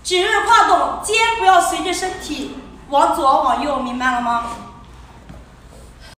指日跨动，肩不要随着身体往左往右，明白了吗？